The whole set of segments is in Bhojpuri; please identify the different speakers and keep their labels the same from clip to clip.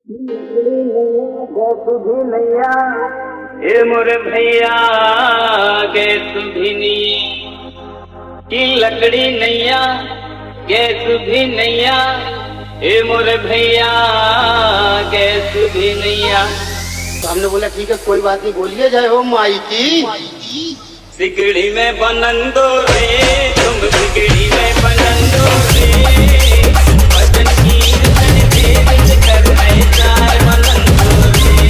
Speaker 1: नैया ए मोरे भैया गे सुभिनी की लकड़ी नैया गे सुभी नैया ए मोरे भैया गे सुभी नैया।
Speaker 2: तो हमने बोला ठीक है कोई बात नहीं, बोलिए जय हो माई की।
Speaker 1: सिगड़ी में बनन दो रे तुम सिगड़ी में बनन दो रे भजन कीर्तन देव कर ऐसा बनन दो रे।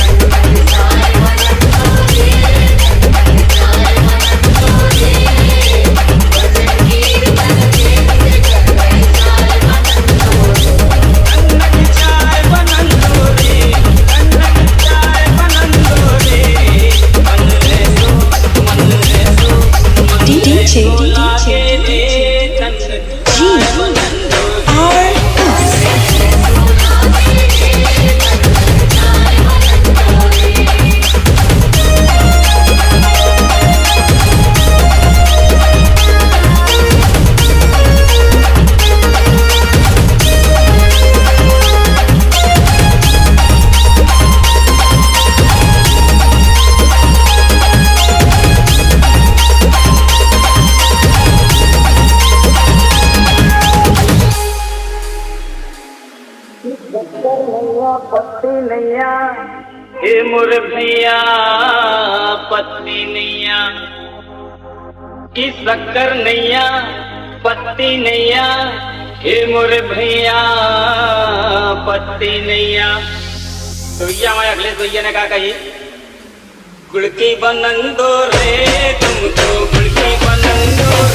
Speaker 1: पत्ती नैया हे मोरे भैया पत्ती नैया की शक्कर नैया पत्ती नैया हे मोरे भैया पत्ती नैया। तो मैं अगले सोइया ने कहा कही गुड़ की बनन दो रे तुमको गुड़ की बनन दो